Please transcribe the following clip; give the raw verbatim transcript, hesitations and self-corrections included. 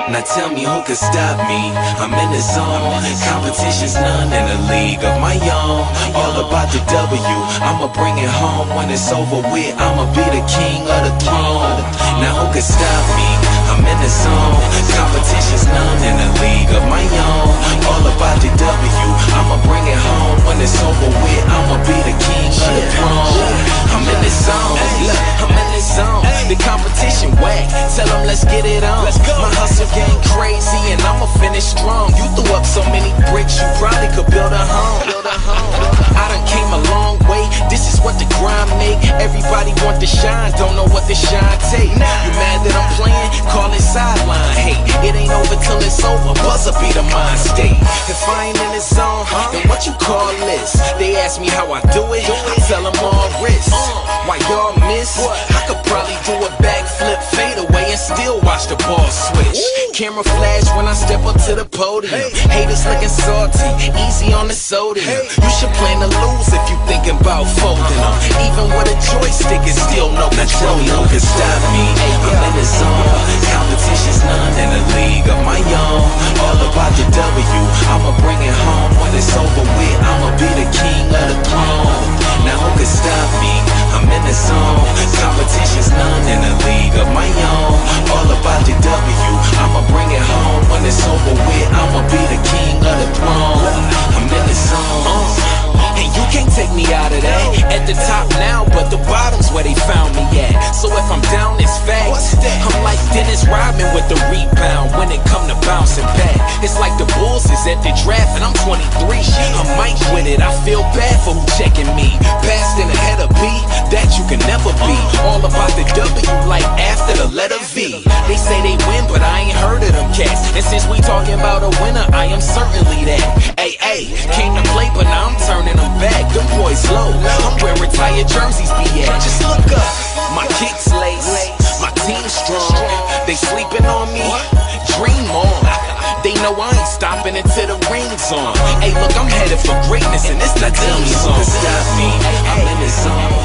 Now tell me who could stop me. I'm in the zone. Competition's none in a league of my own. All about the W. I'ma bring it home when it's over with. I'ma be the king of the throne. Now who could stop me? I'm in the zone. Competition's none in a league of my own. All about the W. I'ma bring it home when it's over with. I'ma be the king of the throne. I'm in the zone. Look, I'm in the zone. The competition whack. Tell them let's get it on. My hustle game crazy and I'ma finish strong. You threw up so many bricks, you probably could build a home. Build a home. I done came a long way. This is what the grind make. Everybody want to shine, don't know what the shine take. You mad that I'm playing? Call it sideline. Hey, it ain't over till it's over. Buzzer be the mind state. If I ain't in the zone, then what you call this? They ask me how I do it. I tell them all wrist. Why y'all miss? I could probably do a backflip, fade away, and still watch the ball switch. Camera flash when I step up to the podium. Haters looking salty, easy on the sodium. You should plan to lose if you thinking about folding them. Even with a joystick, it's still no control. No can stop me. I'm in the zone. Competition's none in a league of my own. All about the W. I'ma bring it home when it's over with. I'ma be the king of the throne. Now who can stop me? I'm in the zone. Competition's none in a league of my own. All about the W. I'ma bring it home when it's over with. I'ma be the king of the throne. I'm in the zone. Uh, and you can't take me out of that. At the top now, but the bottom's where they found me at. So if I'm down, it's facts. I'm like Dennis Rodman with the rebound when it come to bouncing back. It's like the Bulls is at the draft and I'm twenty-three. I'm Mike with it, I feel bad for who checking me. Passed in ahead of B, that you can never be. All about the W like after the letter V. They say they win, but I ain't heard of them cats. And since we talking about a winner, I am certainly that. Ay, ay, came to play, but now I'm turning them back. Them boys low, I'm where retired jerseys be at. Just look up, my kicks lace, my team strong. They sleeping on me, dream on. They know I ain't stopping until the ring's on. Hey, look, I'm headed for greatness, and it's the team song. Stop me, I'm in the zone.